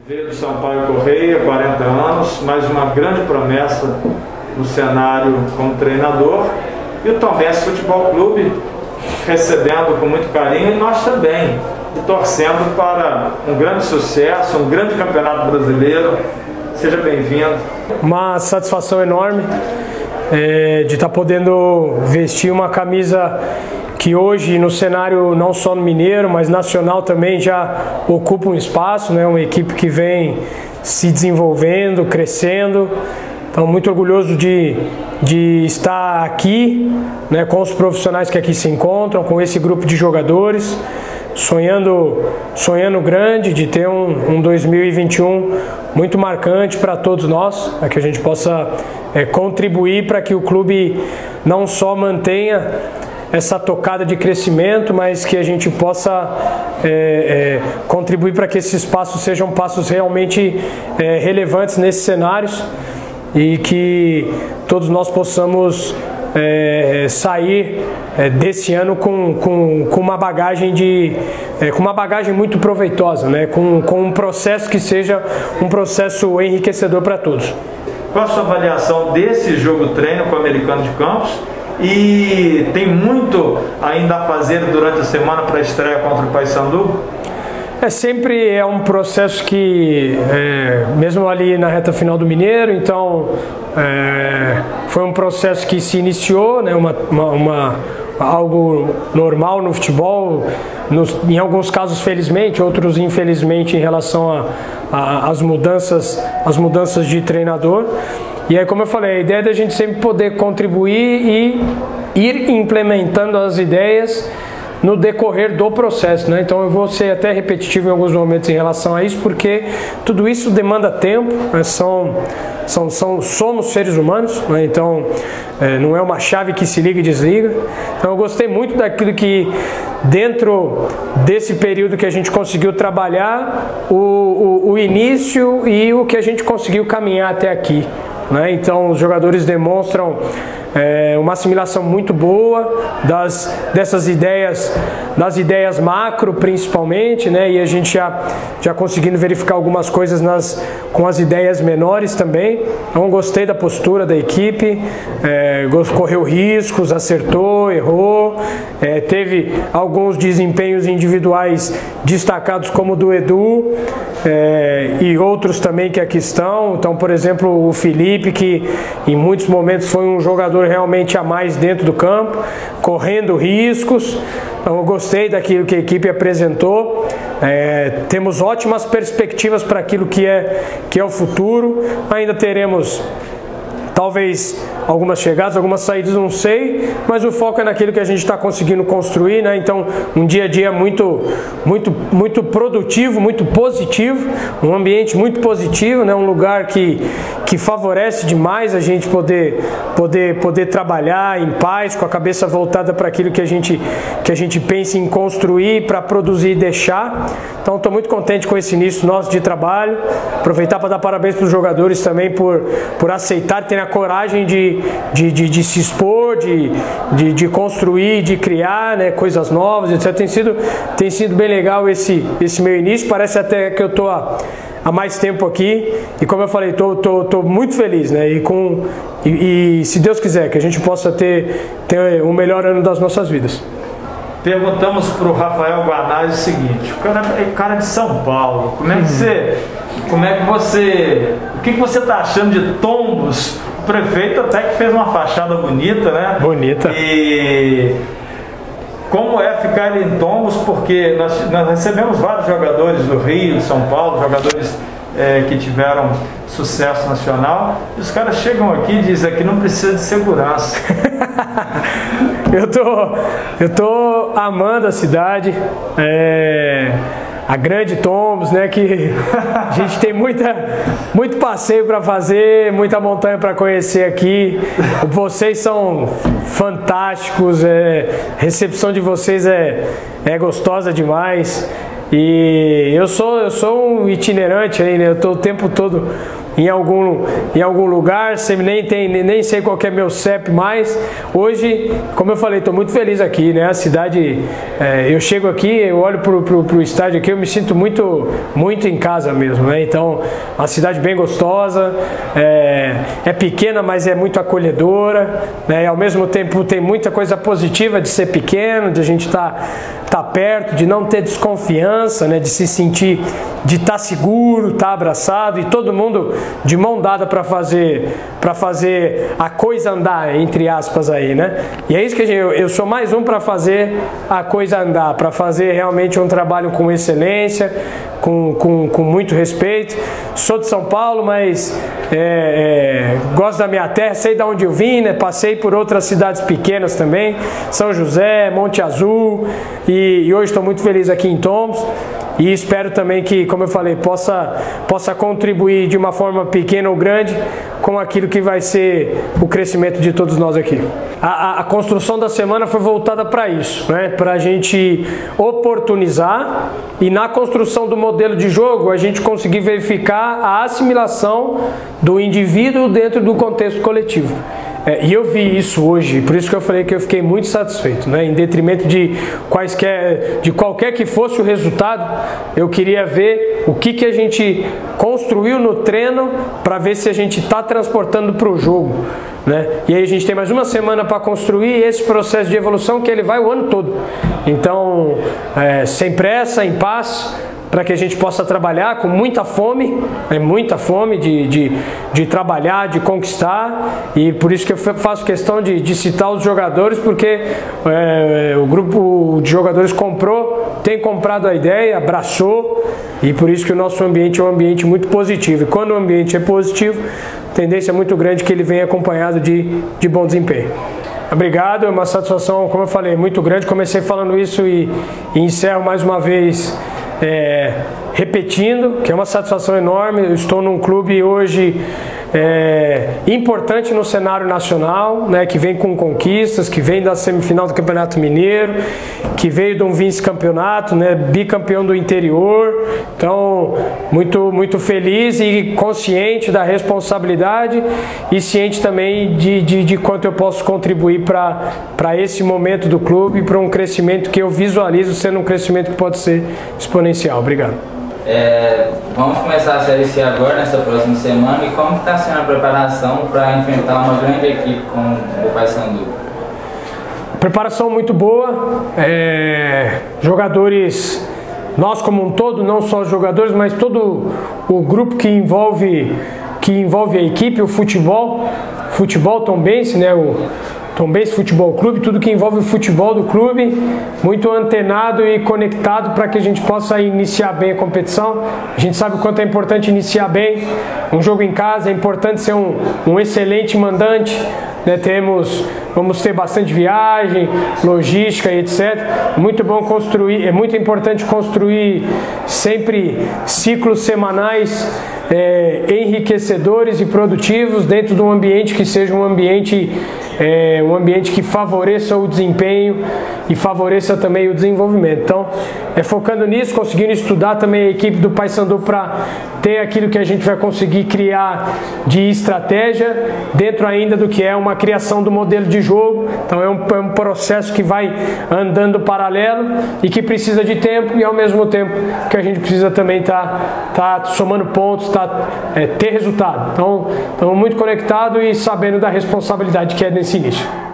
Veio do Sampaio Corrêa, 40 anos, mais uma grande promessa no cenário como treinador. E o Tombense Futebol Clube recebendo com muito carinho, e nós também, e torcendo para um grande sucesso, um grande campeonato brasileiro. Seja bem-vindo. Uma satisfação enorme de estar podendo vestir uma camisa que hoje no cenário não só no Mineiro, mas nacional também já ocupa um espaço, né? Uma equipe que vem se desenvolvendo, crescendo. Então muito orgulhoso de estar aqui, né, com os profissionais que aqui se encontram, com esse grupo de jogadores, sonhando grande, de ter um 2021 muito marcante para todos nós, para que a gente possa contribuir para que o clube não só mantenha essa tocada de crescimento, mas que a gente possa contribuir para que esses passos sejam passos realmente relevantes nesses cenários e que todos nós possamos sair desse ano com uma bagagem muito proveitosa, né? com um processo que seja um processo enriquecedor para todos. Qual a sua avaliação desse jogo treino com o Americano de Campos? E tem muito ainda a fazer durante a semana para a estreia contra o Paysandu? Sempre é um processo que, mesmo ali na reta final do Mineiro, então foi um processo que se iniciou, né, algo normal no futebol, em alguns casos felizmente, outros infelizmente em relação às mudanças de treinador. E aí, como eu falei, a ideia é da gente sempre poder contribuir e ir implementando as ideias no decorrer do processo, né? Então eu vou ser até repetitivo em alguns momentos em relação a isso, porque tudo isso demanda tempo, né? Somos seres humanos, né? Então não é uma chave que se liga e desliga. Então eu gostei muito daquilo que dentro desse período que a gente conseguiu trabalhar, o início e o que a gente conseguiu caminhar até aqui, né? Então os jogadores demonstram uma assimilação muito boa das ideias macro principalmente, né? E a gente já conseguindo verificar algumas coisas com as ideias menores também. Então gostei da postura da equipe, correu riscos, acertou, errou, teve alguns desempenhos individuais destacados como o do Edu, e outros também que aqui estão. Então, por exemplo, o Felipe, que em muitos momentos foi um jogador realmente a mais dentro do campo, correndo riscos. Então eu gostei daquilo que a equipe apresentou. Temos ótimas perspectivas para aquilo que é o futuro. Ainda teremos talvez algumas chegadas, algumas saídas, não sei, mas o foco é naquilo que a gente está conseguindo construir, né? Então, um dia a dia muito produtivo, muito positivo, um ambiente muito positivo, né? Um lugar que favorece demais a gente poder trabalhar em paz, com a cabeça voltada para aquilo que a gente pensa em construir, para produzir e deixar. Então, estou muito contente com esse início nosso de trabalho. Aproveitar para dar parabéns para os jogadores também por aceitar, terem a coragem de se expor, de construir, de criar, né, coisas novas, etc. Tem sido bem legal esse meu início. Parece até que eu estou há mais tempo aqui, e como eu falei, tô muito feliz, né? E se Deus quiser, que a gente possa ter o melhor ano das nossas vidas. Perguntamos para o Rafael Guanais o seguinte: o cara é cara de São Paulo, o que você está achando de Tombos? O prefeito até que fez uma fachada bonita, né? Bonita. E como é ficar ali em Tombos? Porque nós recebemos vários jogadores do Rio, de São Paulo, jogadores que tiveram sucesso nacional, e os caras chegam aqui e dizem que não precisa de segurança. Eu tô amando a cidade, a grande Tombos, né? Que a gente tem muito passeio para fazer, muita montanha para conhecer aqui. Vocês são fantásticos, a recepção de vocês é gostosa demais. E eu sou um itinerante aí, né? Eu estou o tempo todo em algum lugar, nem sei qual que é meu CEP mais. Hoje, como eu falei, estou muito feliz aqui, né? A cidade, eu chego aqui, eu olho pro estádio aqui, eu me sinto muito em casa mesmo, né? Então, uma cidade bem gostosa, é pequena, mas é muito acolhedora, né? E ao mesmo tempo tem muita coisa positiva de ser pequeno, de a gente tá perto, de não ter desconfiança, né? De se sentir, de estar seguro, estar abraçado e todo mundo de mão dada para fazer a coisa andar, entre aspas aí, né? E é isso que eu sou mais um para fazer a coisa andar, para fazer realmente um trabalho com excelência, com muito respeito. Sou de São Paulo, mas gosto da minha terra, sei de onde eu vim, né? Passei por outras cidades pequenas também, São José, Monte Azul, e hoje estou muito feliz aqui em Tombos. E espero também que, como eu falei, possa contribuir de uma forma pequena ou grande com aquilo que vai ser o crescimento de todos nós aqui. A construção da semana foi voltada para isso, né? Para a gente oportunizar e na construção do modelo de jogo a gente conseguir verificar a assimilação do indivíduo dentro do contexto coletivo. E eu vi isso hoje, por isso que eu falei que eu fiquei muito satisfeito, né? Em detrimento de qualquer que fosse o resultado, eu queria ver o que a gente construiu no treino para ver se a gente está transportando para o jogo, né? E aí a gente tem mais uma semana para construir esse processo de evolução que ele vai o ano todo. Então, sem pressa, em paz, para que a gente possa trabalhar com muita fome de trabalhar, de conquistar, e por isso que eu faço questão de citar os jogadores, porque o grupo de jogadores tem comprado a ideia, abraçou, e por isso que o nosso ambiente é um ambiente muito positivo, e quando o ambiente é positivo, a tendência é muito grande que ele venha acompanhado de bom desempenho. Obrigado, é uma satisfação, como eu falei, muito grande. Comecei falando isso e encerro mais uma vez repetindo que é uma satisfação enorme. Eu estou num clube hoje importante no cenário nacional, né, que vem com conquistas, que vem da semifinal do Campeonato Mineiro, que veio de um vice-campeonato, né, bicampeão do interior. Então, muito feliz e consciente da responsabilidade e ciente também de quanto eu posso contribuir para esse momento do clube e para um crescimento que eu visualizo sendo um crescimento que pode ser exponencial. Obrigado. Vamos começar a Série C agora, nessa próxima semana, e como está sendo a preparação para enfrentar uma grande equipe como o Paysandu? Preparação muito boa, jogadores, nós como um todo, não só os jogadores, mas todo o grupo que envolve a equipe, o futebol Tombense, né, o Tombense Futebol Clube, tudo que envolve o futebol do clube, muito antenado e conectado para que a gente possa iniciar bem a competição. A gente sabe o quanto é importante iniciar bem um jogo em casa, é importante ser um excelente mandante, né? Vamos ter bastante viagem, logística e etc. Muito bom construir, é muito importante construir sempre ciclos semanais enriquecedores e produtivos dentro de um ambiente que seja um ambiente que favoreça o desempenho e favoreça também o desenvolvimento. Então, focando nisso, conseguindo estudar também a equipe do Paysandu para ter aquilo que a gente vai conseguir criar de estratégia dentro ainda do que é uma criação do modelo de jogo. Então é um processo que vai andando paralelo e que precisa de tempo, e ao mesmo tempo que a gente precisa também tá somando pontos, ter resultado. Então estamos muito conectados e sabendo da responsabilidade que é nesse início.